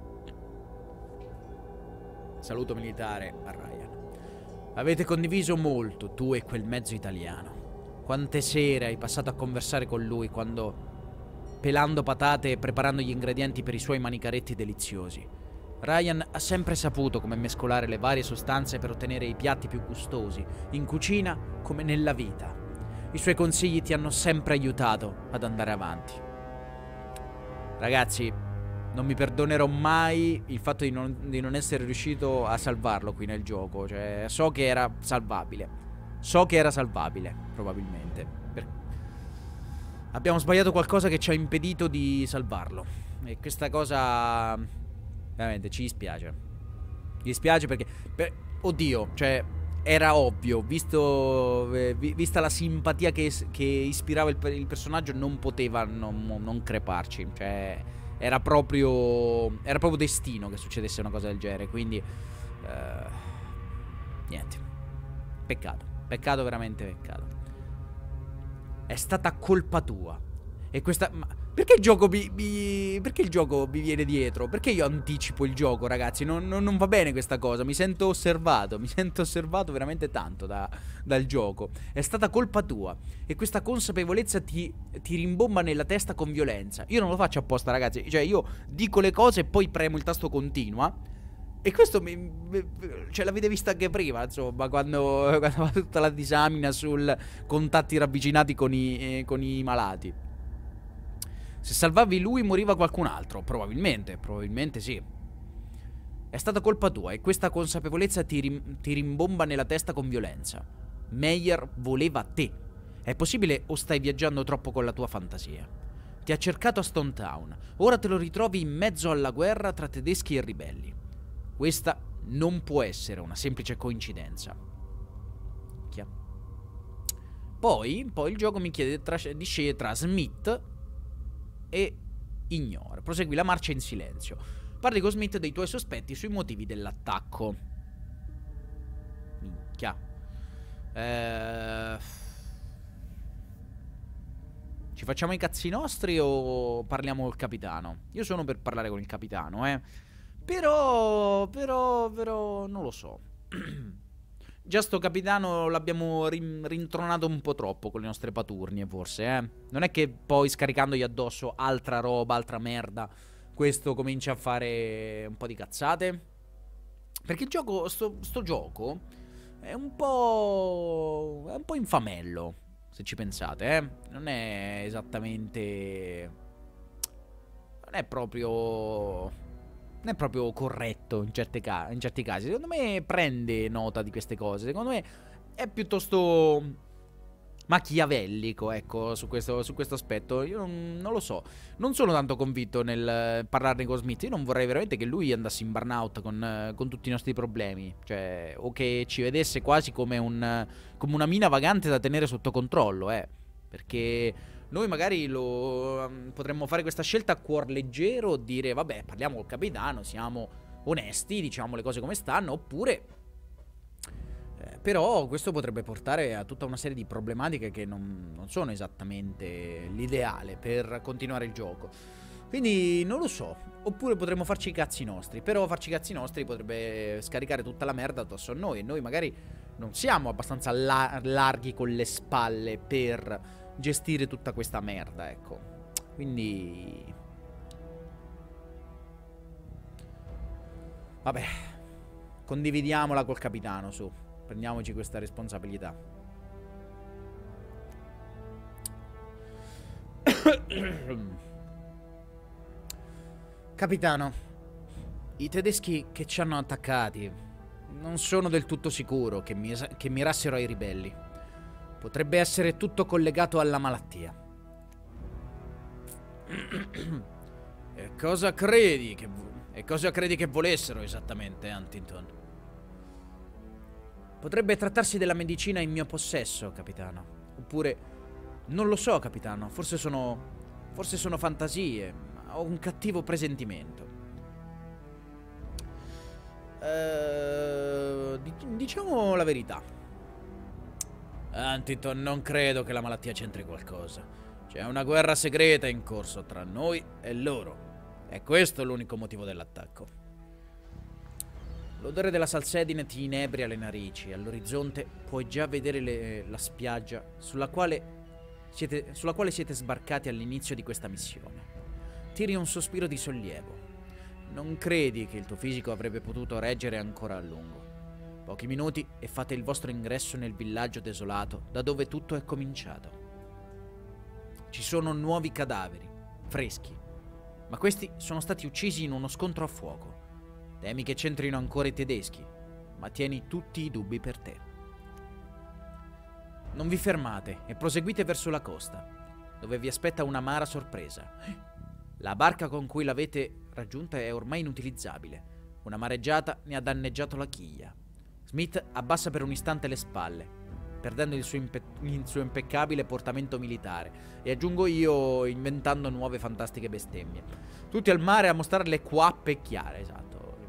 Saluto militare a Ryan. Avete condiviso molto, tu e quel mezzo italiano. Quante sere hai passato a conversare con lui quando... pelando patate e preparando gli ingredienti per i suoi manicaretti deliziosi. Ryan ha sempre saputo come mescolare le varie sostanze per ottenere i piatti più gustosi, in cucina come nella vita. I suoi consigli ti hanno sempre aiutato ad andare avanti. Ragazzi, non mi perdonerò mai il fatto di non essere riuscito a salvarlo qui nel gioco. Cioè, so che era salvabile. So che era salvabile, probabilmente. Abbiamo sbagliato qualcosa che ci ha impedito di salvarlo. E questa cosa... veramente, ci dispiace. Mi dispiace perché... oddio, cioè... era ovvio, vista la simpatia che ispirava il personaggio, non poteva non creparci. Cioè, era proprio destino che succedesse una cosa del genere. Quindi, niente. Peccato, peccato, veramente peccato. È stata colpa tua. E questa... perché il gioco perché il gioco mi viene dietro? Perché io anticipo il gioco, ragazzi? Non va bene questa cosa. Mi sento osservato. Mi sento osservato veramente tanto dal gioco. È stata colpa tua. E questa consapevolezza ti rimbomba nella testa con violenza. Io non lo faccio apposta, ragazzi. Cioè, io dico le cose e poi premo il tasto continua. E questo cioè, l'avete vista anche prima, insomma, quando va tutta la disamina sul contatti ravvicinati con i malati. Se salvavi lui moriva qualcun altro. Probabilmente sì. È stata colpa tua e questa consapevolezza ti rimbomba nella testa con violenza. Meyer voleva te. È possibile o stai viaggiando troppo con la tua fantasia? Ti ha cercato a Stone Town. Ora te lo ritrovi in mezzo alla guerra tra tedeschi e ribelli. Questa non può essere una semplice coincidenza. Poi il gioco mi chiede di scegliere tra Smith e ignora. Prosegui la marcia in silenzio. Parli con Smith dei tuoi sospetti sui motivi dell'attacco. Minchia. Ci facciamo i cazzi nostri o parliamo col capitano? Io sono per parlare con il capitano, Però non lo so. Già sto capitano l'abbiamo rintronato un po' troppo con le nostre paturnie, forse, Non è che poi scaricandogli addosso altra roba, altra merda, questo comincia a fare un po' di cazzate? Perché il gioco, sto gioco è un po' infamello, se ci pensate, Non è esattamente... non è proprio corretto in certi casi. Secondo me prende nota di queste cose. Secondo me è piuttosto machiavellico, ecco, su questo aspetto. Io non lo so. Non sono tanto convinto nel parlarne con Smith. Io non vorrei veramente che lui andasse in burnout con tutti i nostri problemi. Cioè, o che ci vedesse quasi come una mina vagante da tenere sotto controllo, Perché... noi magari potremmo fare questa scelta a cuor leggero, dire vabbè, parliamo col capitano, siamo onesti, diciamo le cose come stanno, oppure però questo potrebbe portare a tutta una serie di problematiche che non sono esattamente l'ideale per continuare il gioco. Quindi non lo so, oppure potremmo farci i cazzi nostri, però farci i cazzi nostri potrebbe scaricare tutta la merda addosso a noi e noi magari non siamo abbastanza larghi con le spalle per gestire tutta questa merda, ecco. Quindi vabbè, condividiamola col capitano, su. Prendiamoci questa responsabilità. Capitano, i tedeschi che ci hanno attaccati non sono del tutto sicuro che mirassero ai ribelli. Potrebbe essere tutto collegato alla malattia. E cosa credi che volessero esattamente, Huntington? Potrebbe trattarsi della medicina in mio possesso, capitano. Oppure, non lo so, capitano. Forse sono fantasie. Ho un cattivo presentimento. Diciamo la verità. Huntington, non credo che la malattia c'entri qualcosa. C'è una guerra segreta in corso tra noi e loro. E questo è l'unico motivo dell'attacco. L'odore della salsedine ti inebria le narici e all'orizzonte puoi già vedere la spiaggia sulla quale siete sbarcati all'inizio di questa missione. Tiri un sospiro di sollievo. Non credi che il tuo fisico avrebbe potuto reggere ancora a lungo. Pochi minuti e fate il vostro ingresso nel villaggio desolato da dove tutto è cominciato. Ci sono nuovi cadaveri, freschi, ma questi sono stati uccisi in uno scontro a fuoco. Temi che c'entrino ancora i tedeschi, ma tieni tutti i dubbi per te. Non vi fermate e proseguite verso la costa, dove vi aspetta un'amara sorpresa. La barca con cui l'avete raggiunta è ormai inutilizzabile. Una mareggiata ne ha danneggiato la chiglia. Smith abbassa per un istante le spalle, perdendo il suo impeccabile portamento militare, e aggiungo io inventando nuove fantastiche bestemmie. Tutti al mare a mostrare le quappe chiare, esatto.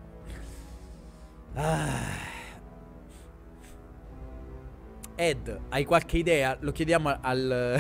Ed, hai qualche idea? Lo chiediamo al...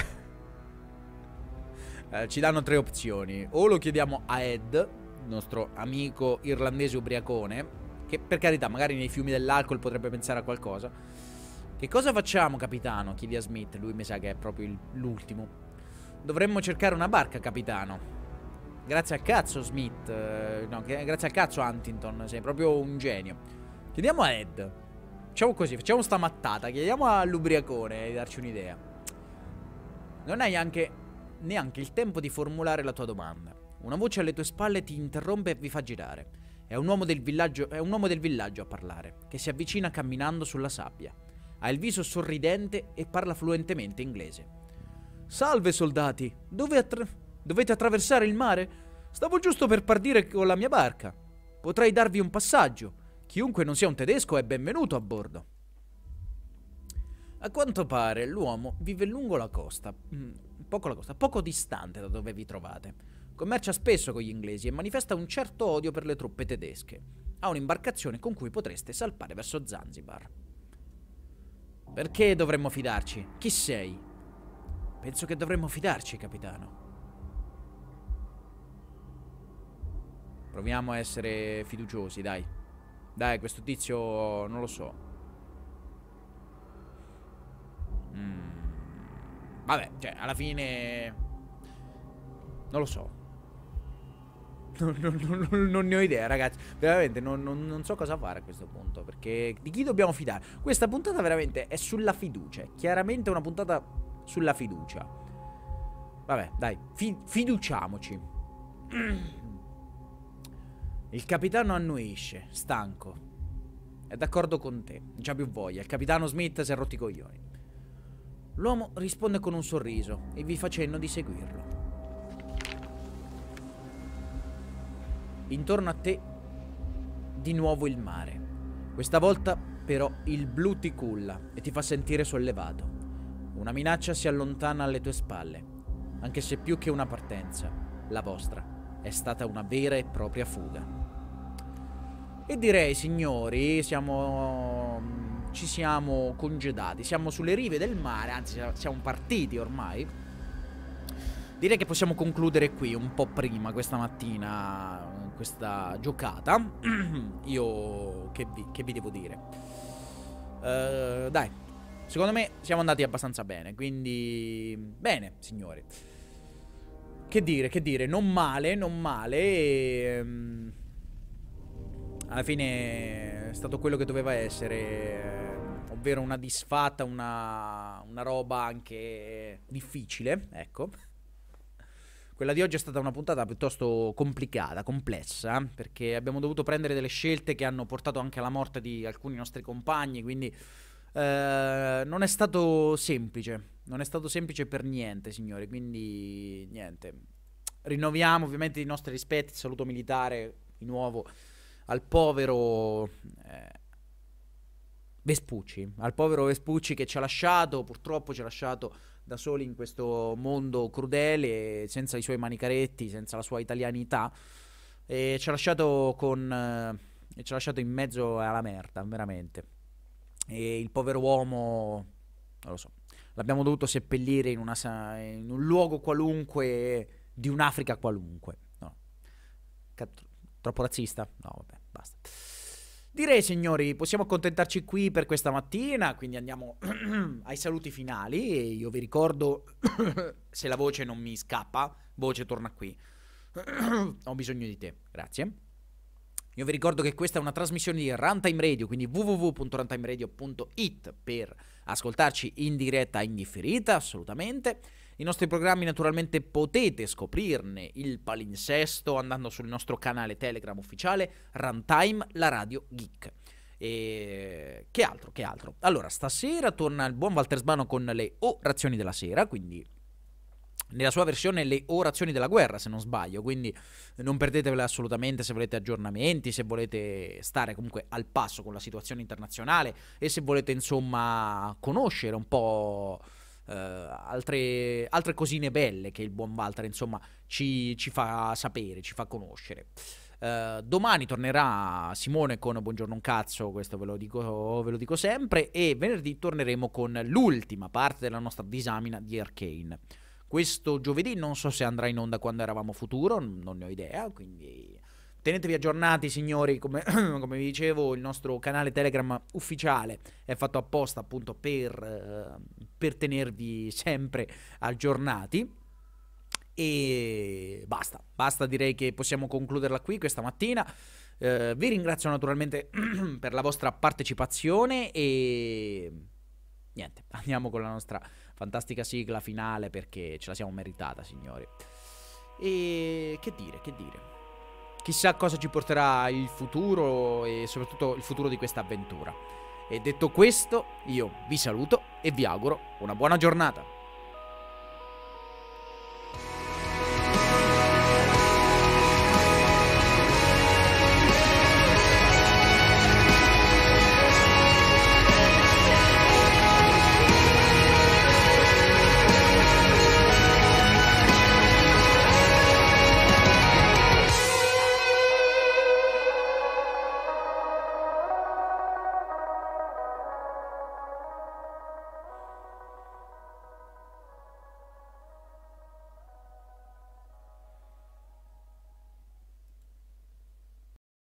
ci danno 3 opzioni. O lo chiediamo a Ed, nostro amico irlandese ubriacone, che per carità magari nei fiumi dell'alcol potrebbe pensare a qualcosa. Che cosa facciamo, capitano? Chiedi a Smith. Lui mi sa che è proprio l'ultimo. Dovremmo cercare una barca, capitano. Grazie al cazzo, Smith. No, grazie al cazzo, Huntington. Sei proprio un genio. Chiediamo a Ed. Facciamo così, facciamo sta mattata. Chiediamo all'ubriacone di darci un'idea. Non hai neanche il tempo di formulare la tua domanda. Una voce alle tue spalle ti interrompe e vi fa girare. È un uomo del villaggio a parlare, che si avvicina camminando sulla sabbia. Ha il viso sorridente e parla fluentemente inglese. Salve, soldati. Dovete attraversare il mare? Stavo giusto per partire con la mia barca. Potrei darvi un passaggio. Chiunque non sia un tedesco è benvenuto a bordo. A quanto pare l'uomo vive lungo la costa, poco distante da dove vi trovate. Commercia spesso con gli inglesi e manifesta un certo odio per le truppe tedesche. Ha un'imbarcazione con cui potreste salpare verso Zanzibar. Perché dovremmo fidarci? Chi sei? Penso che dovremmo fidarci, capitano. Proviamo a essere fiduciosi, dai. Dai, questo tizio non lo so. Vabbè, cioè, alla fine... Non lo so. Non ne ho idea, ragazzi. Veramente non so cosa fare a questo punto. Perché di chi dobbiamo fidare? Questa puntata veramente è sulla fiducia. È chiaramente una puntata sulla fiducia. Vabbè, dai, fiduciamoci. Il capitano annuisce, stanco. È d'accordo con te, non c'ha più voglia. Il capitano Smith si è rotti i coglioni. L'uomo risponde con un sorriso e vi fa cenno di seguirlo. Intorno a te di nuovo il mare. Questa volta però il blu ti culla e ti fa sentire sollevato. Una minaccia si allontana alle tue spalle, anche se più che una partenza, la vostra è stata una vera e propria fuga. E direi, signori, ci siamo congedati, siamo sulle rive del mare, anzi siamo partiti ormai. Direi che possiamo concludere qui un po' prima questa mattina questa giocata. Io che vi devo dire? Dai, secondo me siamo andati abbastanza bene, quindi bene, signori. Che dire, non male. Alla fine è stato quello che doveva essere, ovvero una disfatta, una roba anche difficile, ecco. Quella di oggi è stata una puntata piuttosto complicata, complessa, perché abbiamo dovuto prendere delle scelte che hanno portato anche alla morte di alcuni nostri compagni, quindi non è stato semplice, non è stato semplice per niente, signori, quindi niente. Rinnoviamo ovviamente i nostri rispetti, il saluto militare di nuovo al povero Vespucci che ci ha lasciato, purtroppo ci ha lasciato da soli in questo mondo crudele, senza i suoi manicaretti, senza la sua italianità, e ci ha lasciato in mezzo alla merda, veramente. E il povero uomo non lo so. L'abbiamo dovuto seppellire in un luogo qualunque di un'Africa qualunque. No. Troppo razzista? No, vabbè, basta. Direi, signori, possiamo accontentarci qui per questa mattina, quindi andiamo ai saluti finali e io vi ricordo, se la voce non mi scappa, voce torna qui. Ho bisogno di te, grazie. Io vi ricordo che questa è una trasmissione di Runtime Radio, quindi www.runtimeradio.it per ascoltarci in diretta e in differita, assolutamente. I nostri programmi naturalmente potete scoprirne il palinsesto andando sul nostro canale Telegram ufficiale Runtime, la radio geek. E che altro? Allora, stasera torna il buon Walter Sbano con le orazioni della sera, quindi nella sua versione le orazioni della guerra, se non sbaglio, quindi non perdetevele assolutamente se volete aggiornamenti, se volete stare comunque al passo con la situazione internazionale e se volete insomma conoscere un po' altre cosine belle che il buon Walter insomma ci fa sapere, ci fa conoscere. Domani tornerà Simone con Buongiorno un cazzo, questo ve lo dico sempre, e venerdì torneremo con l'ultima parte della nostra disamina di Arcane. Questo giovedì non so se andrà in onda quando eravamo futuro, non ne ho idea, quindi tenetevi aggiornati, signori. Come vi dicevo, il nostro canale Telegram ufficiale è fatto apposta appunto per tenervi sempre aggiornati. E basta, direi che possiamo concluderla qui questa mattina. Vi ringrazio naturalmente per la vostra partecipazione e niente, andiamo con la nostra fantastica sigla finale perché ce la siamo meritata, signori. E che dire? Chissà cosa ci porterà il futuro e soprattutto il futuro di questa avventura. E detto questo, io vi saluto e vi auguro una buona giornata.